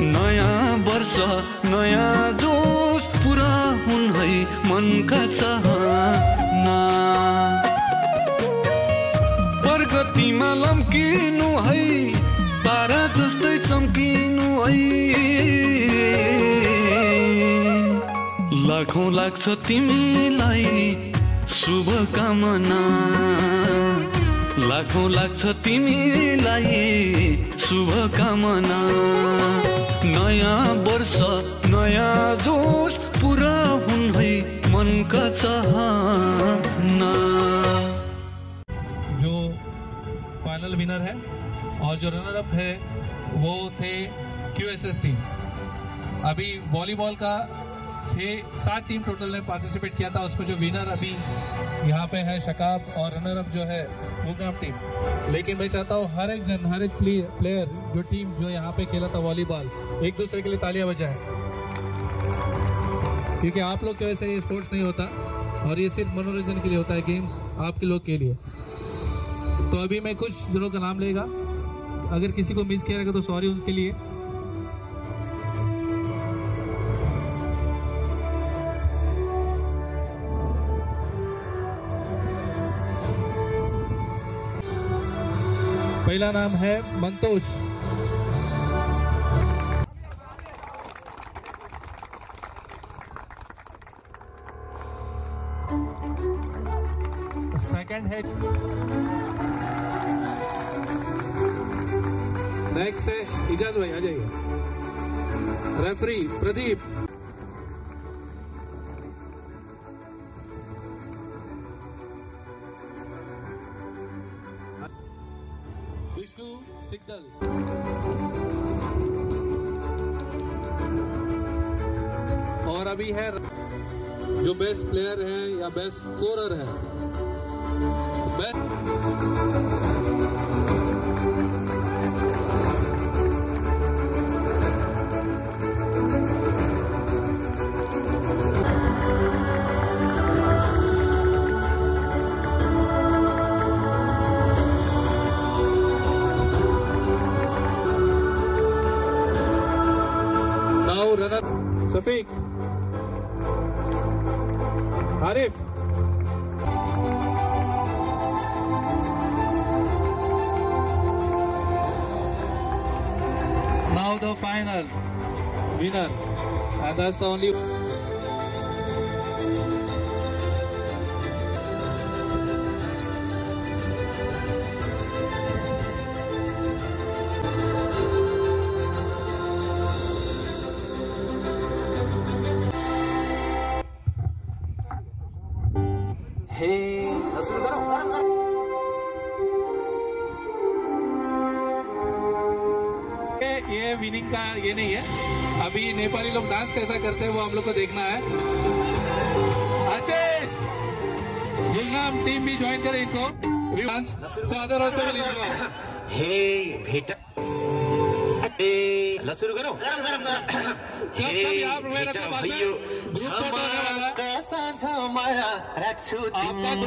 नयाँ वर्ष नयाँ जोस पुरा हुन् है मनका चाहना। प्रगतिमा लम्किनु है तारा जस्तै चम्किनु है। लाखौं लाग्छ तिमीलाई शुभकामना, लाखौं लाग्छ तिमीलाई शुभकामना। नयाँ वर्ष नयाँ जोस पुरा हुन् है मनका चाहना। जो फाइनल विनर है और जो रनर अप है वो थे QSS टीम। अभी वॉलीबॉल का 6-7 टीम टोटल ने पार्टिसिपेट किया था, उसमें जो विनर अभी यहाँ पे है शकाब और रनर अप जो है गुड़गांव टीम। लेकिन मैं चाहता हूँ हर एक प्लेयर जो टीम जो यहाँ पे खेला था वॉलीबॉल, एक दूसरे के लिए तालियां बजाएं, क्योंकि आप लोग की वजह से ये स्पोर्ट्स नहीं होता और ये सिर्फ मनोरंजन के लिए होता है, गेम्स आपके लोग के लिए। तो अभी मैं कुछ जनों का नाम लेगा, अगर किसी को मिस किया रहेगा तो सॉरी उनके लिए। पहला नाम है मंतोष, सेकंड है, नेक्स्ट है इजाज भाई, आ जाइए। रेफरी प्रदीप, विष्णु सिकदल, और अभी है जो बेस्ट प्लेयर है या बेस्ट स्कोरर है, runner Shafiq, Arif, now the final winner, and that's the only ये विनिंग का ये नहीं है। अभी नेपाली लोग डांस कैसा करते हैं वो हम लोग को देखना है। आशीष, गुलनाम टीम भी ज्वाइन करे इनको। डांस सादर से हे भेटा, हे ल सुरु गरौँ। हे भेटा भयो कैसा छ माया राख्छु तिमी।